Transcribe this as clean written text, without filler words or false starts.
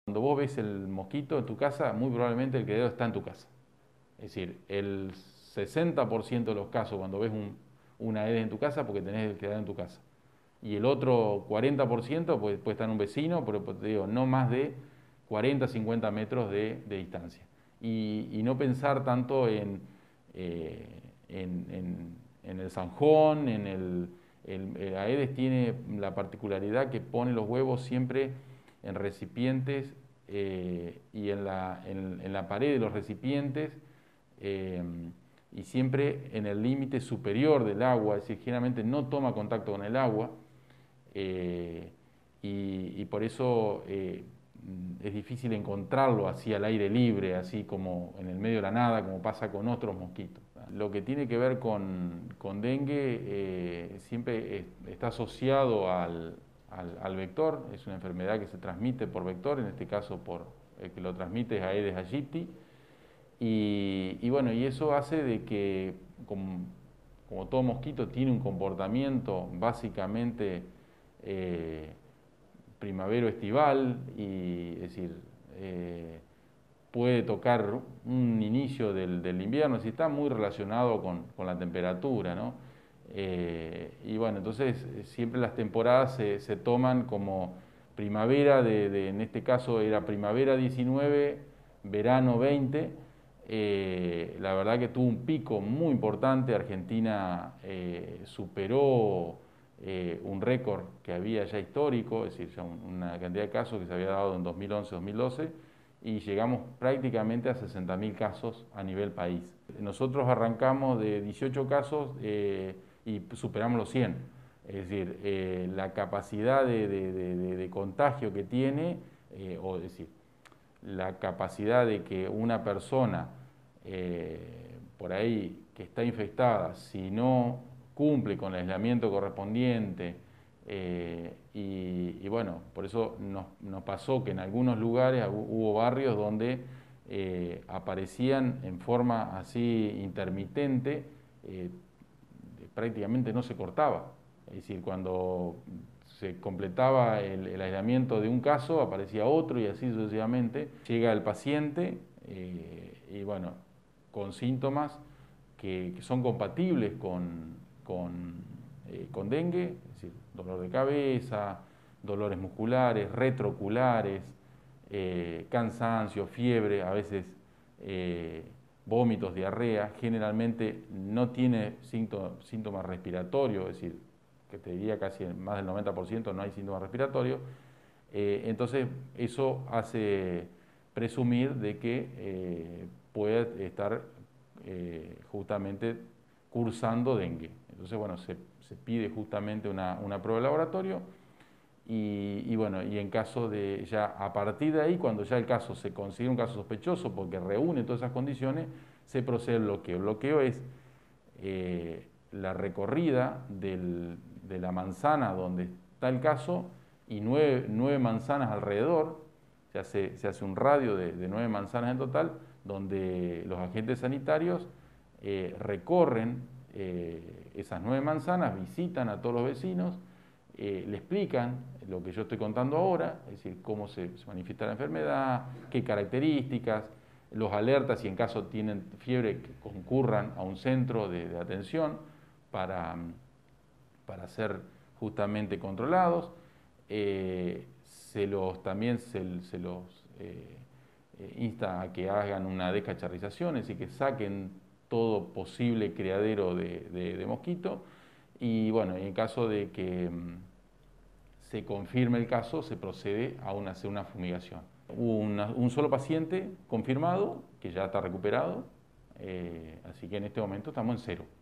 Cuando vos ves el mosquito en tu casa, muy probablemente el criadero está en tu casa. Es decir, el 60% de los casos cuando ves una Aedes en tu casa, porque tenés el criadero en tu casa. Y el otro 40% puede estar en un vecino, pero te digo, no más de 40, 50 metros de distancia. Y no pensar tanto en el zanjón, el Aedes tiene la particularidad que pone los huevos siempre en recipientes y en la pared de los recipientes eh, y siempre en el límite superior del agua, es decir, generalmente no toma contacto con el agua y por eso es difícil encontrarlo así al aire libre, así como en el medio de la nada, como pasa con otros mosquitos. Lo que tiene que ver con dengue siempre está asociado al vector, es una enfermedad que se transmite por vector, en este caso por el que lo transmite es Aedes aegypti, y bueno, y eso hace de que, como todo mosquito, tiene un comportamiento básicamente primavero-estival, y es decir, puede tocar un inicio del invierno, si está muy relacionado con la temperatura, ¿no? Y bueno, entonces siempre las temporadas se toman como primavera, en este caso era primavera 19, verano 20. La verdad que tuvo un pico muy importante. Argentina superó un récord que había ya histórico, es decir, ya una cantidad de casos que se había dado en 2011-2012, y llegamos prácticamente a 60.000 casos a nivel país. Nosotros arrancamos de 18 casos y superamos los 100. Es decir, la capacidad de contagio que tiene, o es decir, la capacidad de que una persona por ahí que está infectada, si no cumple con el aislamiento correspondiente, y bueno, por eso nos pasó que en algunos lugares hubo barrios donde aparecían en forma así intermitente, prácticamente no se cortaba. Es decir, cuando se completaba el aislamiento de un caso, aparecía otro y así sucesivamente. Llega el paciente y bueno, con síntomas que son compatibles con dengue, es decir, dolor de cabeza, dolores musculares, retrooculares, cansancio, fiebre, a veces vómitos, diarrea. Generalmente no tiene síntomas respiratorios, es decir, que te diría casi más del 90% no hay síntomas respiratorios. Entonces eso hace presumir de que puede estar justamente cursando dengue. Entonces, bueno, se pide justamente una prueba de laboratorio y bueno, y en caso de ya a partir de ahí, cuando ya el caso se considera un caso sospechoso porque reúne todas esas condiciones, se procede al bloqueo. El bloqueo es la recorrida de la manzana donde está el caso y nueve manzanas alrededor. Se hace un radio de 9 manzanas en total, donde los agentes sanitarios recorren esas 9 manzanas, visitan a todos los vecinos, le explican lo que yo estoy contando ahora, es decir, cómo se manifiesta la enfermedad, qué características, los alertas y en caso tienen fiebre que concurran a un centro de atención para ser justamente controlados. También se los insta a que hagan una descacharrización, es decir, que saquen todo posible criadero de mosquito. Y bueno, en caso de que se confirme el caso, se procede a hacer una fumigación. Hubo un solo paciente confirmado, que ya está recuperado, así que en este momento estamos en 0.